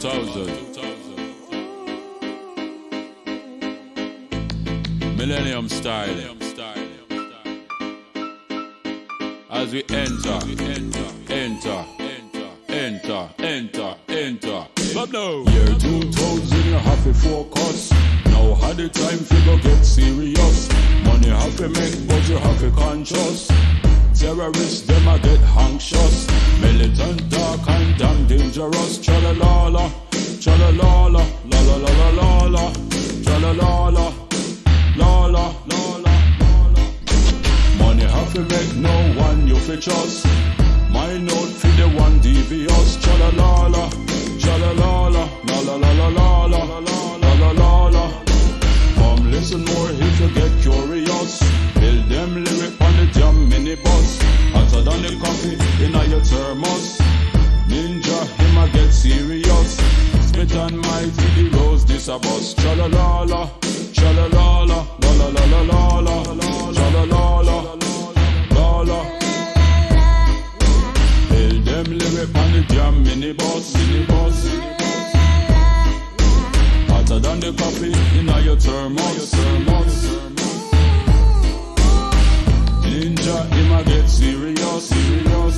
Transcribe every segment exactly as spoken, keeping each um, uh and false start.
thousand. Millennium style. As we enter, enter, enter, enter, enter, enter. But no. Year two thousand, you have to focus. Now had the time figure get serious. Money have to make, but you have to conscious. Terrorists, them a get anxious. Militant, dark and damn dangerous. Cha-la-la-la, cha-la-la-la, la-la-la-la-la-la, cha-la-la-la, la-la, la-la. Money have to make, no one you fi trust. My note for the one devious. Cha-la-la-la, cha-la-la-la, la-la-la-la-la-la, la-la-la-la. Come listen more if you get curious. Build them lyric on the jam minibus. Hotter than the coffee in your thermos. Ninja, him a get serious. Spit and mighty, the rose this a bus. Cha-la-la-la, cha-la-la-la, la-la-la-la-la, cha-la-la-la, la-la. Build them lyric on the jam minibus, minibus. Hotter than the coffee in your thermos, thermos. Ninja, him a get serious, serious.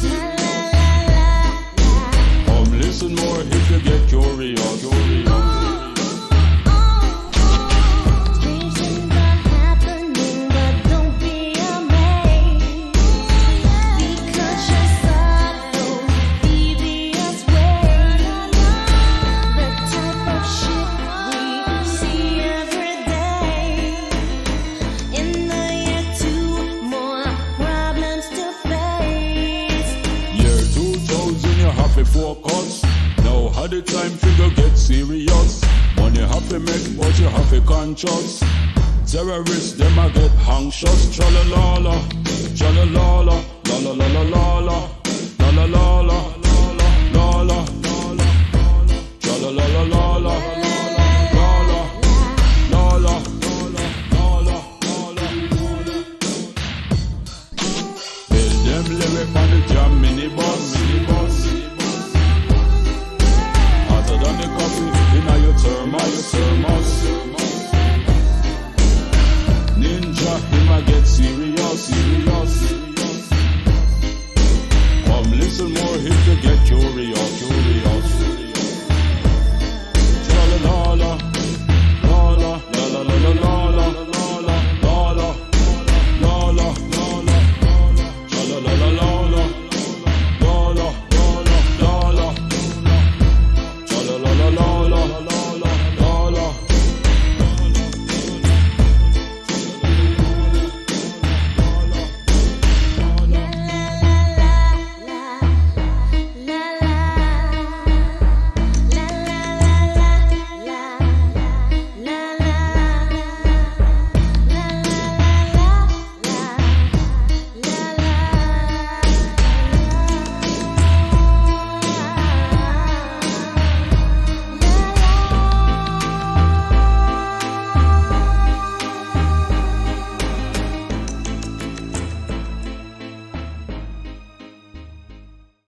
Come listen more if you get curious, curious. Strange things are happening, but don't be amazed, because you're subtle, devious ways. The type of shit we see every day. In the year two, more problems to face. Year two thousand, you have to focus. Now had the time figure get serious. Money have to make, but you have to conscious. Terrorists, them a get anxious. Cha-la-la-la, cha-la-la-la, la-la-la-la-la-la, la-la-la-la, la-la-la-la, cha-la-la-la-la-la.